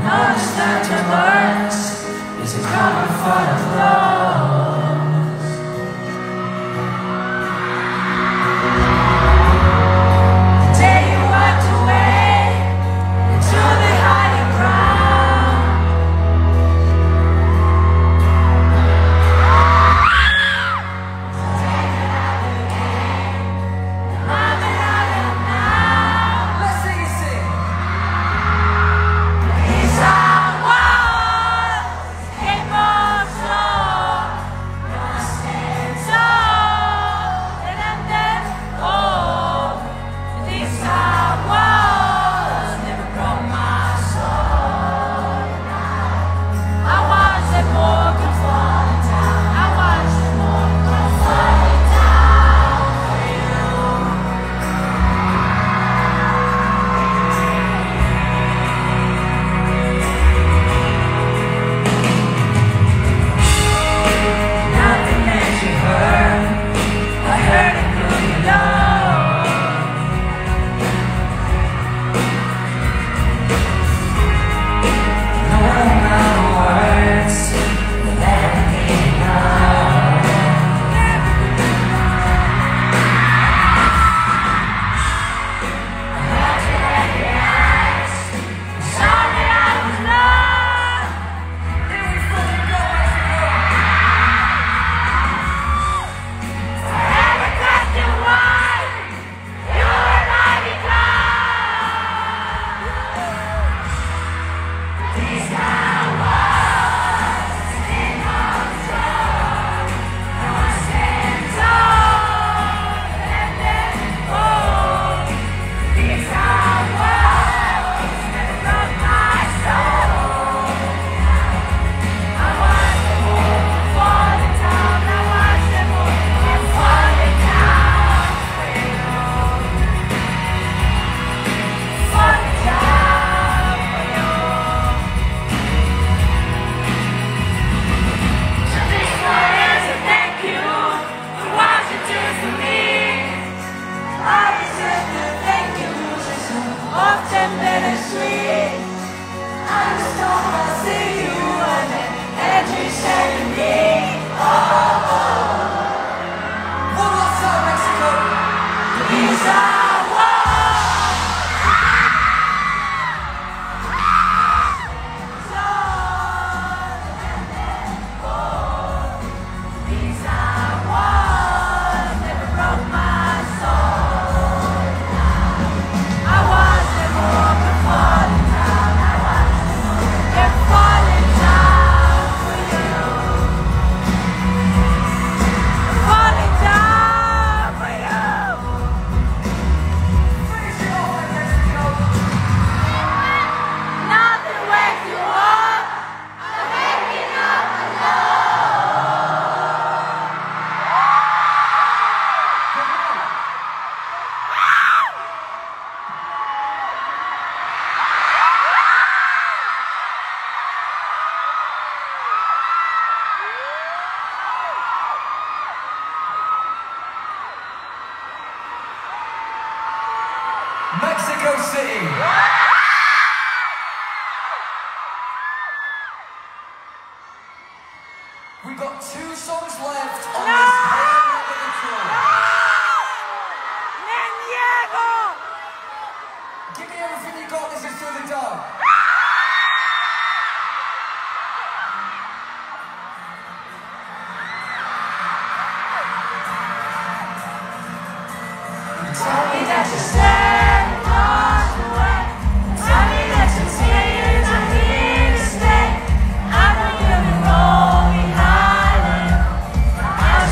Understand your words. Is it coming for the flows? The day you walked away into the higher ground. Take it out again. I'm behind now. Let's sing it, sing. These are walls, came on slow. Gonna stand tall and I'm dead old. These are walls, never broke my soul. I watched them all come falling down. I watched them all come falling down for you. Nothing that you heard, I heard it through your love. No amount of words will ever be enough. I had to have your eyes. Saw that I was lost. Then we fully go as we go. Forever black and white, you and I become. These are walls, in on top. I wanna stand tall and then hold. These are walls, never broke my soul. I watch them all falling down. I watch them all falling down for you. Falling down for you. So this one is a thank you for what you do for me. I deserve to thank you so often bittersweet. I just don't want to see you and then every second me. One more time, Mexico. These are walls. These are walls, never broke my soul. I watched them all come falling down. I watched them all. They're falling down for you. Falling down for you. Freeze it over, Mexico. Nothing wakes you up. I'm waking up alone. Mexico City. We've got 2 songs left on this headlining tour. ¡Me niego! Give me everything you got. This is through the dark. Tell me that you stand on the way. Tell me that you're here to stay. I know you've been rolling high. I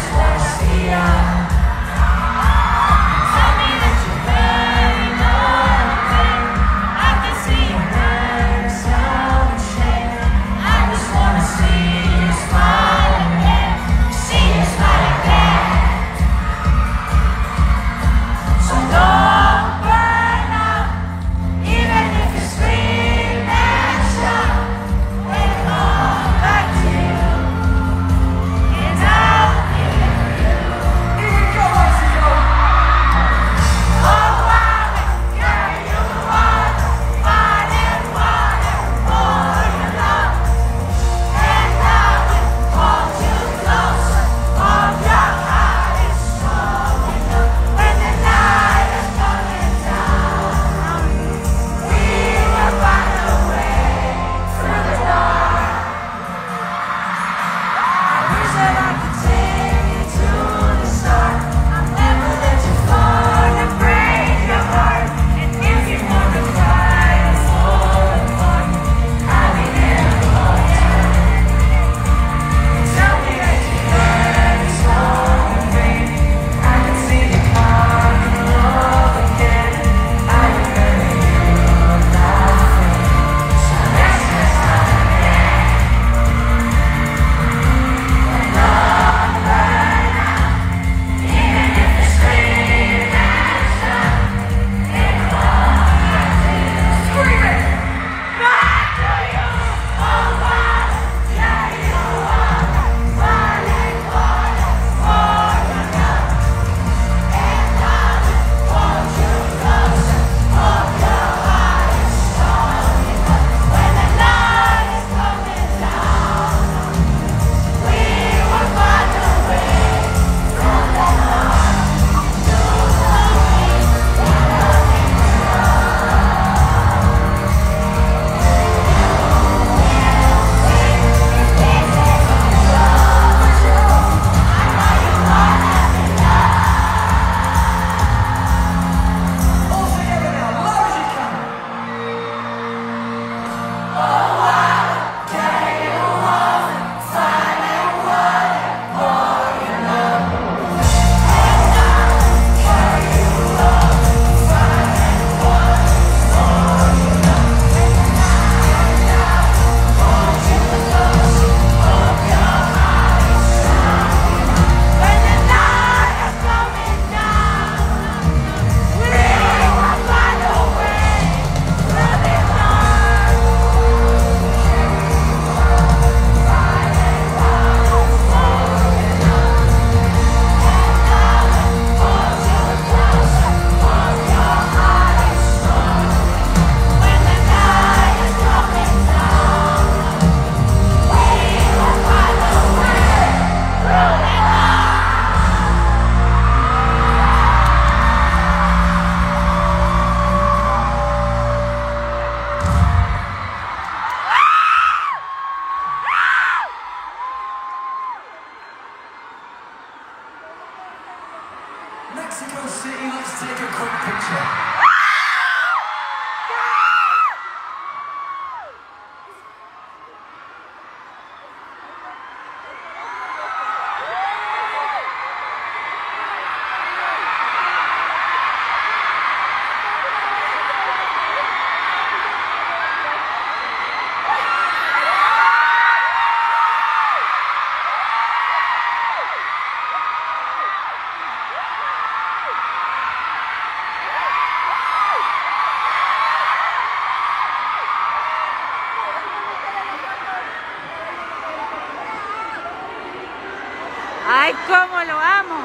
¡Ay, cómo lo amo!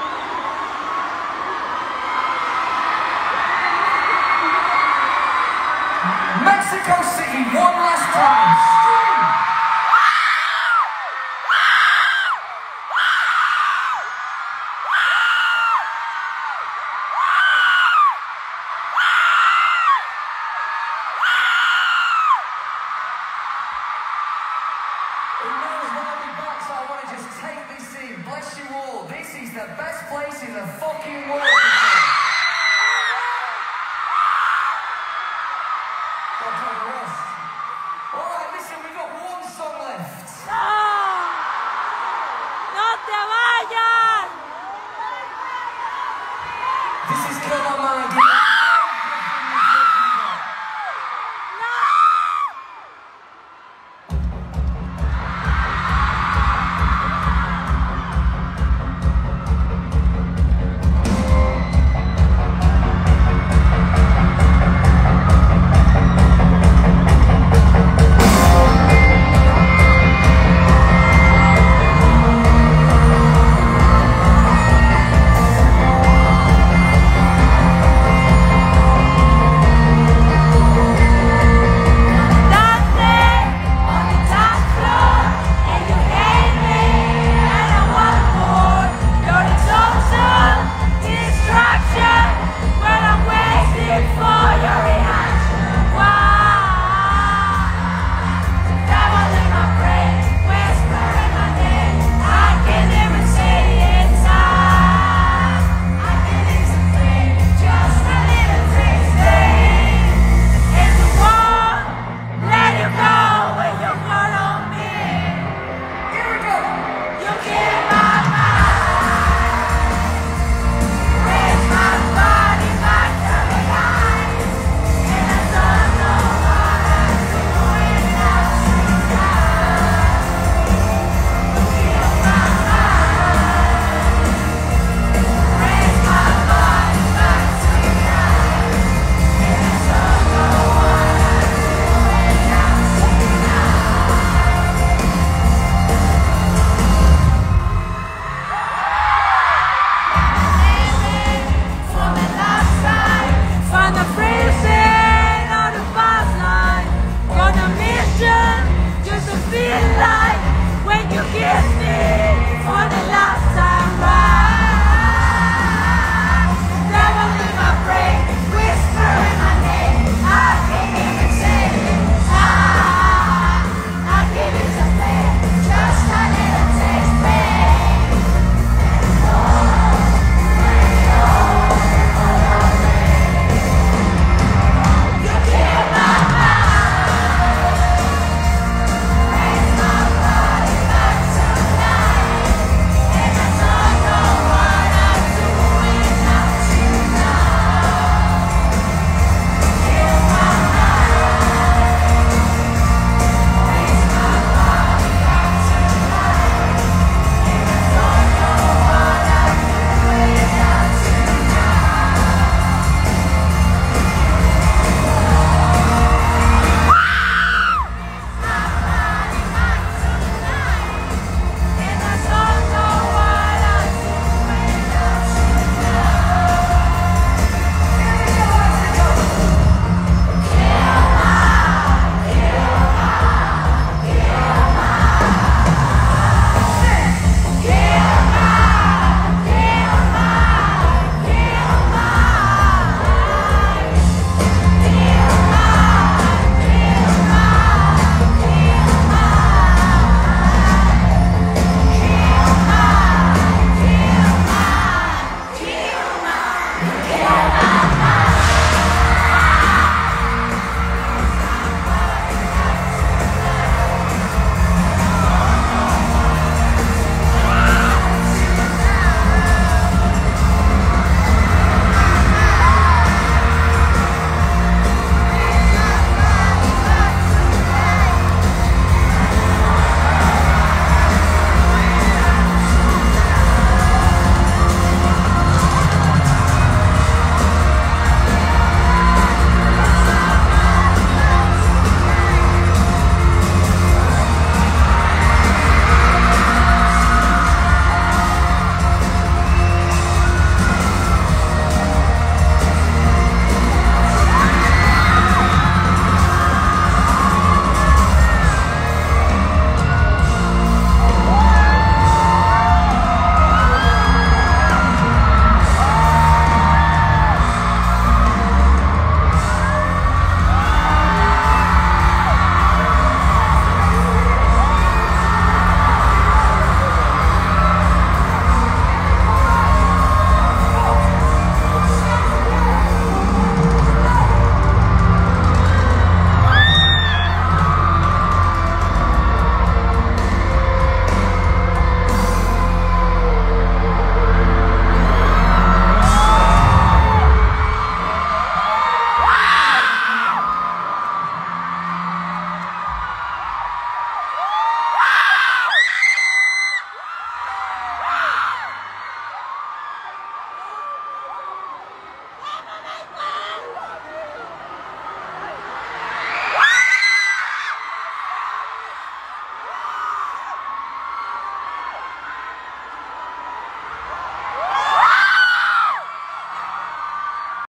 Mexico City, one last time. Scream! It knows when I'll be back, so I want to just take this in. Bless you all. This is the best place in the fucking world.